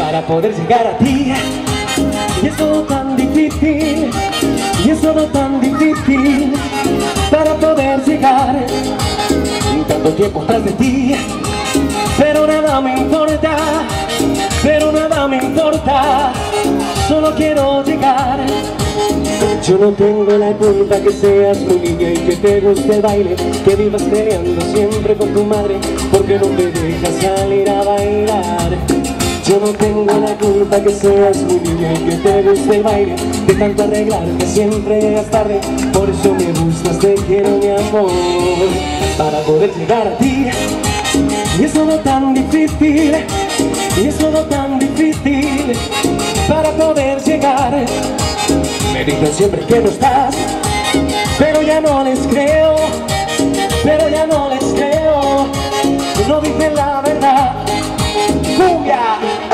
para poder llegar a ti. Y es todo tan difícil, y es todo tan difícil para poder llegar tanto tiempo tras de ti. Pero nada me importa, pero nada me importa, solo quiero llegar. Yo no tengo la culpa que seas muy niña y que te guste el baile, que vivas peleando siempre con tu madre porque no te dejas salir a bailar. Yo no tengo la culpa que seas muy niña y que te guste el baile, de tanto arreglar que siempre llegas tarde. Por eso me gustas, te quiero mi amor, para poder llegar a ti. Y es todo tan difícil, y es todo tan difícil para poder llegar. Me dicen siempre que no estás, pero ya no les creo, pero ya no les creo, no dicen la verdad. ¡Cumbia!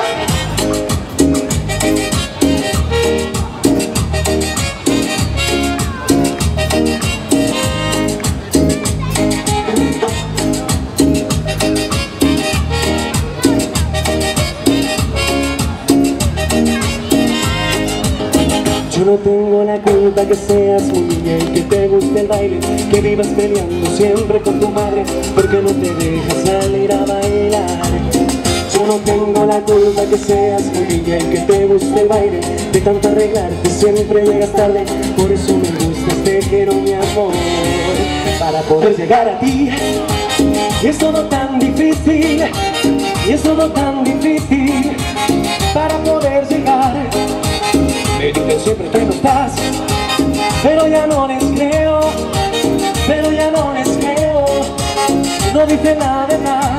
Yo no tengo la culpa que seas muy niña y que te guste el baile, que vivas peleando siempre con tu madre porque no te dejas salir a bailar. Yo no tengo la culpa que seas muy niña y que te guste el baile, de tanto arreglar que siempre llegas tarde. Por eso me gustas, te quiero mi amor, para poder llegar a ti. Y es todo tan difícil, y es todo tan difícil para poder llegar. Me dicen siempre que no estás, pero ya no les creo, pero ya no les creo, no dicen la verdad.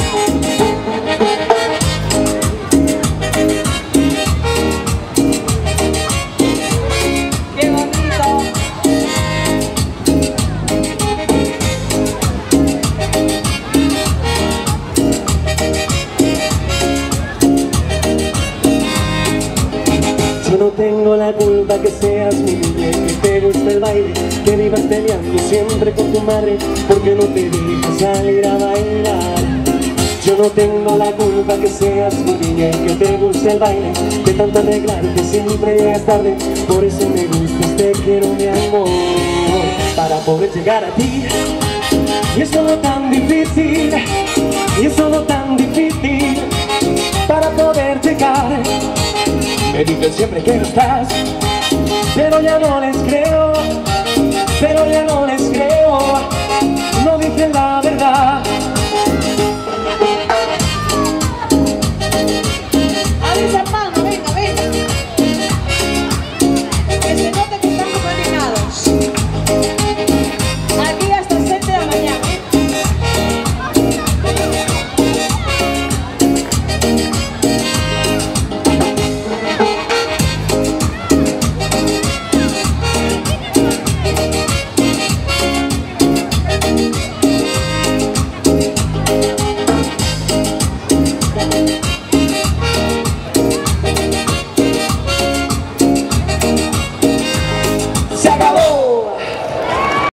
¡Qué bonito! Yo no tengo la culpa que seas muy niña y que te guste el baile, que vivas peleando siempre con tu madre porque no te dejas salir a bailar. Yo no tengo la culpa que seas muy niña y que te guste el baile, de tanto arreglar que siempre llegas tarde. Por eso me gustas, te quiero mi amor, para poder llegar a ti. Y es todo tan difícil, y es todo tan difícil para poder llegar. Me dicen siempre que no estás, pero ya no les creo, pero ya no les creo, no dicen la verdad.